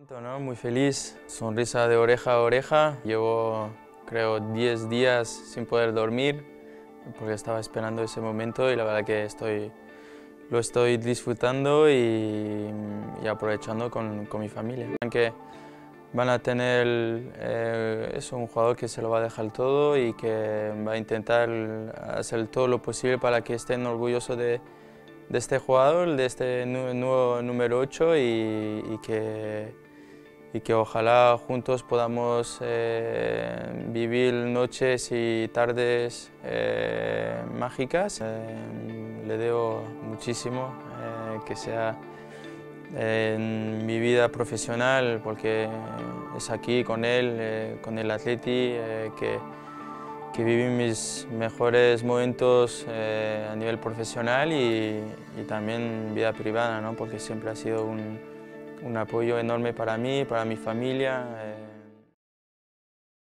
¿No? Muy feliz, sonrisa de oreja a oreja. Llevo, creo, 10 días sin poder dormir porque estaba esperando ese momento y la verdad que lo estoy disfrutando y aprovechando con mi familia. Que van a tener es un jugador que se lo va a dejar todo y que va a intentar hacer todo lo posible para que estén orgullosos de este jugador, de este nuevo número 8 y que ojalá juntos podamos vivir noches y tardes mágicas. Le debo muchísimo que sea en mi vida profesional, porque es aquí con él, con el Atleti, que viví mis mejores momentos a nivel profesional y también vida privada, ¿no? Porque siempre ha sido un apoyo enorme para mí, para mi familia.